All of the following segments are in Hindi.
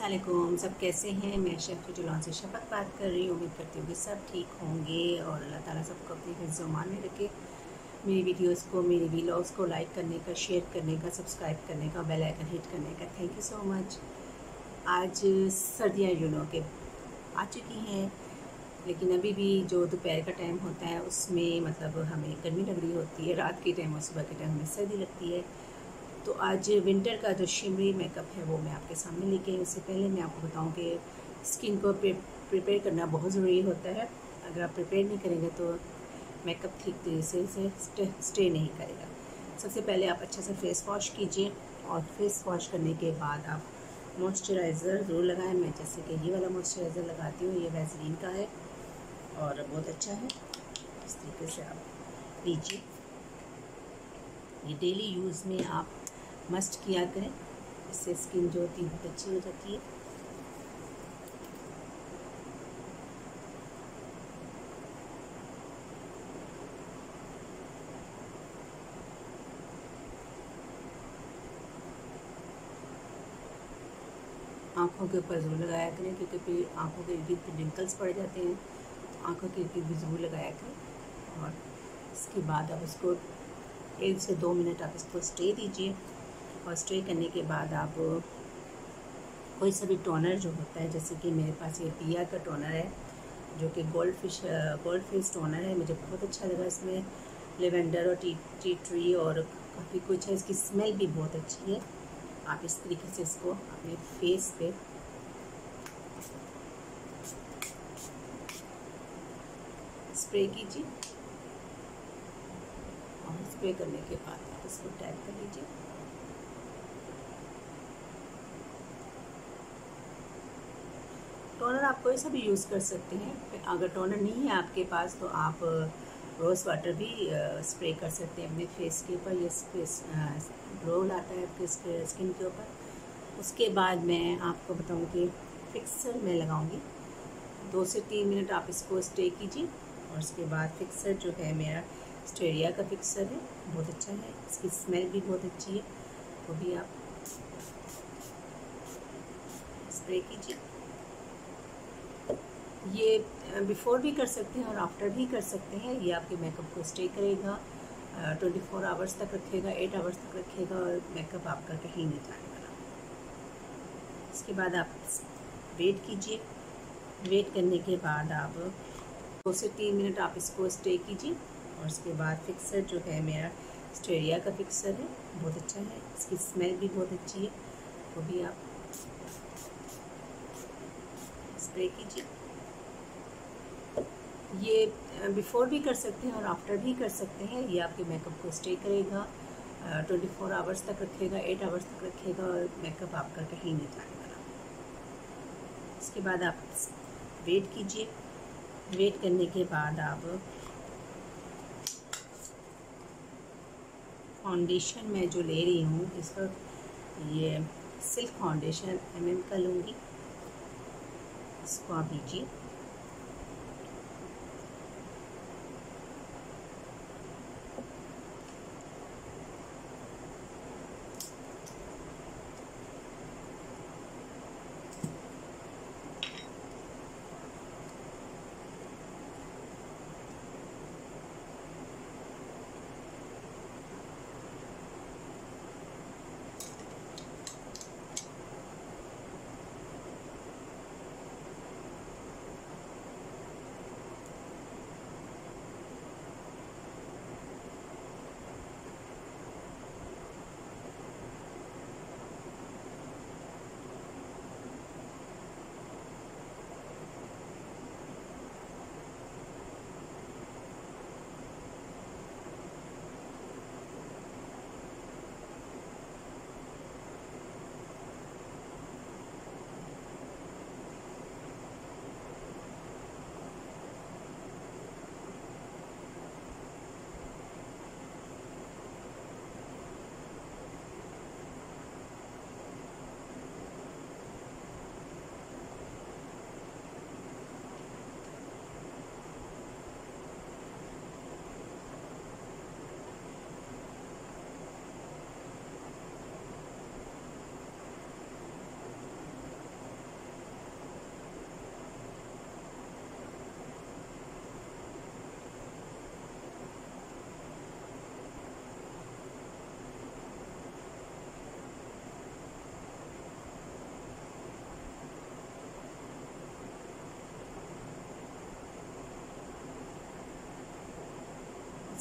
अस्सलामुअलैकुम, सब कैसे हैं। मैं शेफ़ जुलान से शफक बात कर रही हूँ। उम्मीद करती हूँ कि सब ठीक होंगे और अल्लाह ताला सबको अपनी हिफ्ज़-ओ-मान में रखे। मेरी वीडियोस को, मेरी व्लॉग्स को लाइक करने का, शेयर करने का, सब्सक्राइब करने का, बेल आइकन हिट करने का थैंक यू सो मच। आज सर्दियाँ के आ चुकी हैं, लेकिन अभी भी जो दोपहर का टाइम होता है उसमें मतलब हमें गर्मी लग रही होती है, रात के टाइम और सुबह के टाइम हमें सर्दी लगती है। तो आज विंटर का जो शिमरी मेकअप है वो मैं आपके सामने लेके आई। उससे पहले मैं आपको बताऊं कि स्किन को प्रिपेयर करना बहुत ज़रूरी होता है। अगर आप प्रिपेयर नहीं करेंगे तो मेकअप ठीक तरीके से स्टे नहीं करेगा। सबसे पहले आप अच्छा सा फेस वॉश कीजिए और फेस वॉश करने के बाद आप मॉइस्चराइज़र ज़रूर लगाएं। मैं जैसे कि ये वाला मॉइस्चराइज़र लगाती हूँ, ये वैसलीन का है और बहुत अच्छा है। इस तरीके से आप लीजिए। ये डेली यूज़ में आप मस्ट किया करें, इससे स्किन जो होती है बहुत अच्छी हो जाती है। आँखों के ऊपर ज़रूर लगाया करें, क्योंकि फिर आँखों के इर्द गिर्द रिंकल्स पड़ जाते हैं, तो आँखों के इर्द गिर्द भी ज़रूर लगाया करें। और इसके बाद आप उसको 1 से 2 मिनट आप इसको स्टे दीजिए। और स्टे करने के बाद आप कोई सा भी टोनर जो होता है, जैसे कि मेरे पास ये पिया का टोनर है जो कि गोल्ड फेस टोनर है। मुझे बहुत अच्छा लगा। इसमें लेवेंडर और टी ट्री और काफ़ी कुछ है। इसकी स्मेल भी बहुत अच्छी है। आप इस तरीके से इसको अपने फेस पे स्प्रे कीजिए और स्प्रे करने के बाद आप इसको टैप कर लीजिए। टोनर आप कोई सा भी यूज़ कर सकते हैं। अगर टोनर नहीं है आपके पास तो आप रोज़ वाटर भी स्प्रे कर सकते हैं अपने फेस के ऊपर। ये फेस ग्लो लाता है आपके स्किन के ऊपर। उसके बाद मैं आपको बताऊं कि फिक्सर मैं लगाऊंगी। 2 से 3 मिनट आप इसको स्टे कीजिए और उसके बाद फिक्सर जो है मेरा स्टेरिया का फिक्सर है, बहुत अच्छा है। इसकी स्मेल भी बहुत अच्छी है, वो भी आप स्प्रे कीजिए। ये बिफ़ोर भी कर सकते हैं और आफ्टर भी कर सकते हैं। ये आपके मेकअप को स्टे करेगा, 24 आवर्स तक रखेगा, 8 आवर्स तक रखेगा और मेकअप आपका कहीं नहीं जाने वाला। इसके बाद आप वेट कीजिए। वेट करने के बाद आप 2 से 3 मिनट आप इसको स्टे कीजिए और उसके बाद फिक्सर जो है मेरा स्टेरिया का फिक्सर है, बहुत अच्छा है। इसकी स्मेल भी बहुत अच्छी है, वो भी आप स्प्रे कीजिए। ये बिफ़ोर भी कर सकते हैं और आफ्टर भी कर सकते हैं। ये आपके मेकअप को स्टे करेगा, 24 आवर्स तक रखेगा, 8 आवर्स तक रखेगा और मेकअप आपका कहीं नहीं जाने वाला। इसके बाद आप वेट कीजिए। वेट करने के बाद आप फाउंडेशन मैं जो ले रही हूँ इस वक्त ये सिल्क फाउंडेशन MM का लूँगी। इसको आप लीजिए।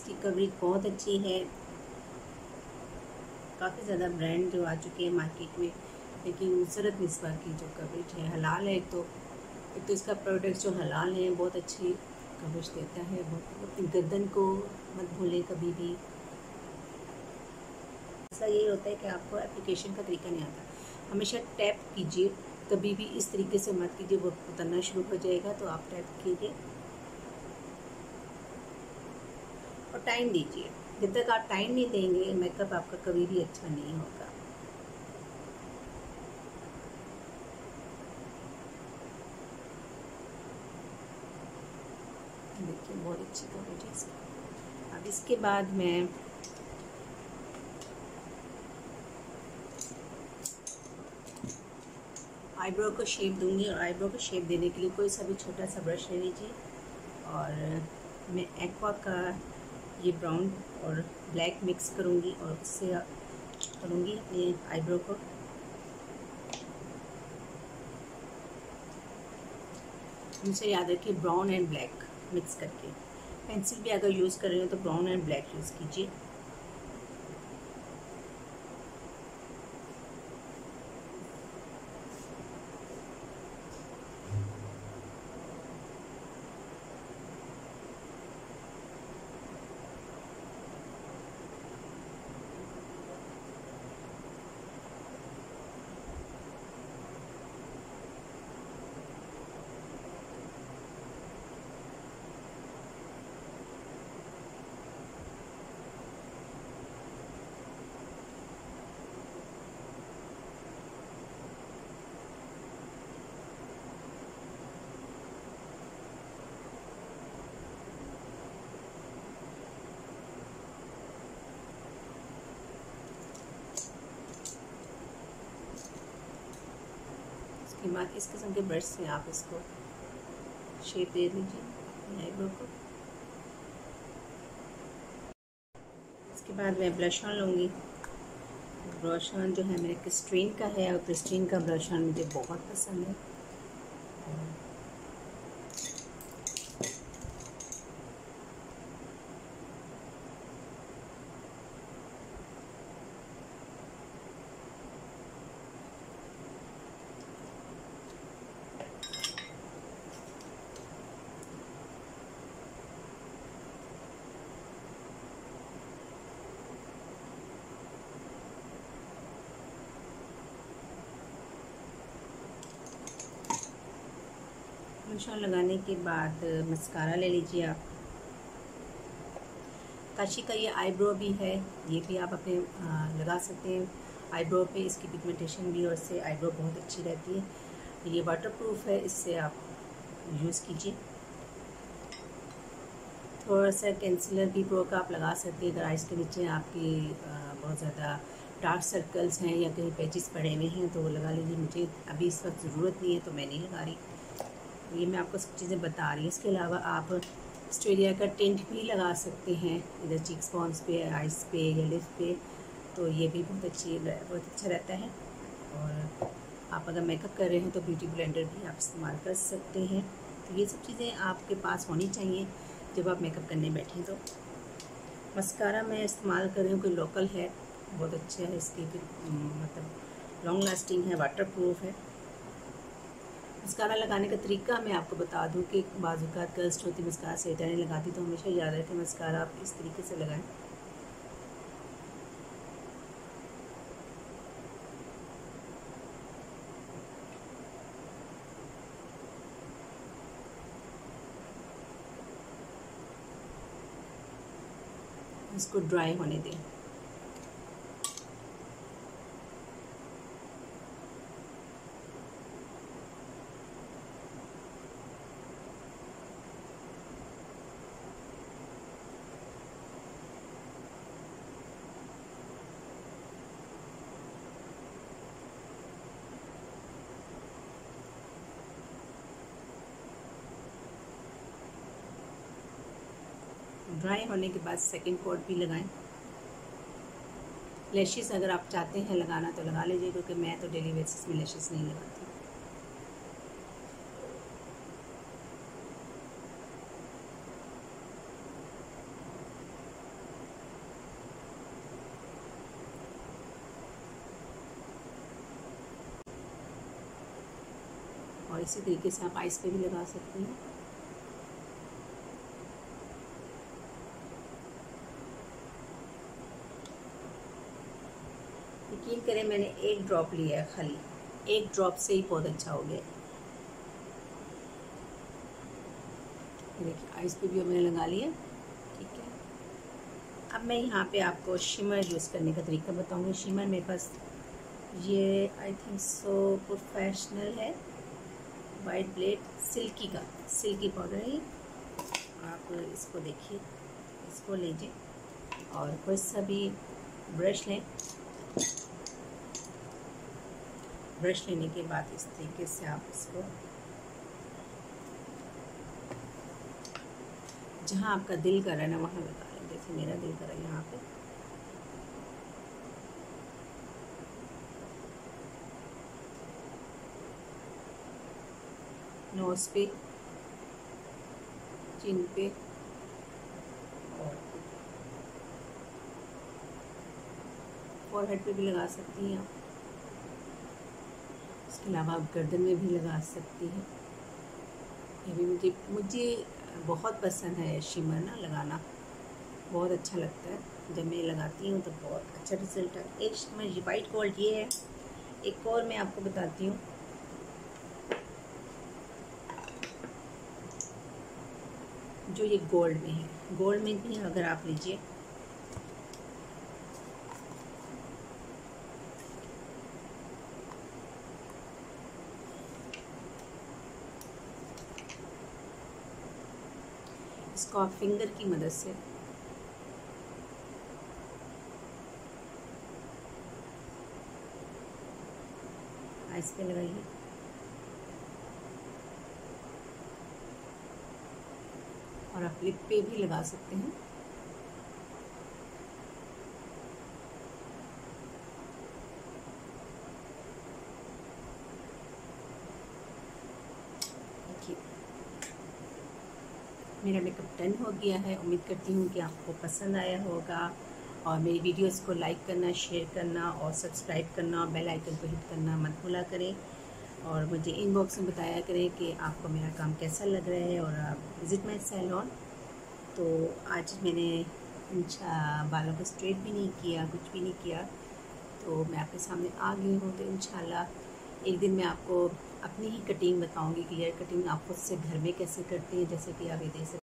इसकी कवरेज बहुत अच्छी है। काफ़ी ज़्यादा ब्रांड जो आ चुके हैं मार्केट में, लेकिन नुसरत मिसबा की जो कवरेज है हलाल है। एक तो इसका प्रोडक्ट जो हलाल है बहुत अच्छी कवरेज देता है। बहुत अपनी गर्दन को मत भूलें कभी भी। ऐसा यही होता है कि आपको एप्लीकेशन का तरीका नहीं आता, हमेशा टैप कीजिए, कभी भी इस तरीके से मत कीजिए, वो उतरना शुरू हो जाएगा। तो आप टैप कीजिए और टाइम दीजिए। जब तक आप टाइम नहीं देंगे मेकअप आपका कभी भी अच्छा नहीं होगा। देखिए बहुत अच्छी कवरेज है इसकी। अब इसके बाद मैं आईब्रो को शेप दूंगी, और आईब्रो को शेप देने के लिए कोई सा भी छोटा सा ब्रश ले लीजिए, और मैं एक्वा का ये ब्राउन और ब्लैक मिक्स करूंगी और उससे करूंगी अपने आईब्रो को। हमेशा याद रखिए ब्राउन एंड ब्लैक मिक्स करके। पेंसिल भी अगर यूज़ कर रहे हो तो ब्राउन एंड ब्लैक यूज़ कीजिए। उसके बाद इस किस्म के ब्रश से आप इसको शेप दे दीजिए आईब्रो को। इसके बाद मैं ब्लश ऑन लूँगी। ब्लश ऑन जो है मेरे क्रिस्टीन का है, और क्रिस्टीन का ब्लश ऑन मुझे बहुत पसंद है। ब्लश ऑन लगाने के बाद मस्कारा ले लीजिए आप। काशी का ये आईब्रो भी है, ये भी आप अपने लगा सकते हैं आईब्रो पे। इसकी पिगमेंटेशन भी और इससे आईब्रो बहुत अच्छी रहती है। ये वाटरप्रूफ है, इससे आप यूज़ कीजिए। थोड़ा सा कंसीलर भी प्रो का आप लगा सकते हैं अगर आइज़ के नीचे आपकी बहुत ज़्यादा डार्क सर्कल्स हैं या कहीं पैचेस पड़े हुए हैं तो वो लगा लीजिए। मुझे अभी इस वक्त ज़रूरत नहीं है तो मैं नहीं लगा रही। ये मैं आपको सब चीज़ें बता रही हूँ। इसके अलावा आप स्टेरिया का टिंट भी लगा सकते हैं इधर चीक्स बॉन्स पे, आइज़ पे या लिप पे, तो ये भी बहुत अच्छा रहता है। और आप अगर मेकअप कर रहे हैं तो ब्यूटी ब्लेंडर भी आप इस्तेमाल कर सकते हैं। तो ये सब चीज़ें आपके पास होनी चाहिए जब आप मेकअप करने बैठें। तो मस्कारा मैं इस्तेमाल कर रही हूँ, कोई लोकल है, बहुत अच्छा है। इसकी मतलब लॉन्ग लास्टिंग है, वाटरप्रूफ है। मस्कारा लगाने का तरीका मैं आपको बता दूं कि बाज़ूकात गर्ल्स होती मस्कारा सही तरह नहीं लगाती, तो हमेशा याद रखें मस्कारा आप इस तरीके से लगाएं। इसको ड्राई होने दें। ड्राई होने के बाद सेकंड कोट भी लगाएं। लैशेस अगर आप चाहते हैं लगाना तो लगा लीजिए, क्योंकि मैं तो डेली बेसिस में लैशेस नहीं लगाती। और इसी तरीके से आप आइस पे भी लगा सकती हैं। यकीन करें मैंने एक ड्रॉप लिया है, खाली एक ड्रॉप से ही बहुत अच्छा हो गया। देखिए आइस पे भी मैंने लगा लिया। ठीक है, अब मैं यहाँ पे आपको शिमर यूज़ करने का तरीका बताऊँगी। शिमर मेरे पास ये आई थिंक सो प्रोफेशनल है, वाइट ब्लेड सिल्की का, सिल्की पाउडर है। आप इसको देखिए, इसको लीजिए और कोई सा भी ब्रश लें। ब्रश लेने के बाद इस तरीके से आप इसको जहाँ आपका दिल कर रहा है ना वहाँ लगा लें। जैसे मेरा दिल कर रहा है यहाँ पे, नोज पे, चिन पे और फॉरहेड पे भी लगा सकती हैं आप। इसके अलावा आप गर्दन में भी लगा सकती हैं। ये भी मुझे बहुत पसंद है शिमर ना लगाना, बहुत अच्छा लगता है जब मैं लगाती हूँ तो बहुत अच्छा रिजल्ट है। एक शिमर वाइट गोल्ड ये है, एक और मैं आपको बताती हूँ। जो ये गोल्ड में है, गोल्ड में भी अगर आप लीजिए, इसको आप फिंगर की मदद से आइस पे लगाइए और आप लिप पे भी लगा सकते हैं। देखिए मेरा मेकअप डन हो गया है। उम्मीद करती हूँ कि आपको पसंद आया होगा और मेरी वीडियोस को लाइक करना, शेयर करना और सब्सक्राइब करना और बेल आइकन को हिट करना मत भूला करें। और मुझे इनबॉक्स में बताया करें कि आपको मेरा काम कैसा लग रहा है। और आप विज़िट माई सैलून। तो आज मैंने बालों को स्ट्रेट भी नहीं किया, कुछ भी नहीं किया, तो मैं आपके सामने आ गई हूँ। तो इंशाल्लाह एक दिन मैं आपको अपनी ही कटिंग बताऊँगी, क्लियर कटिंग आप खुद से घर में कैसे करते हैं। जैसे कि आप ये देख सकते हैं।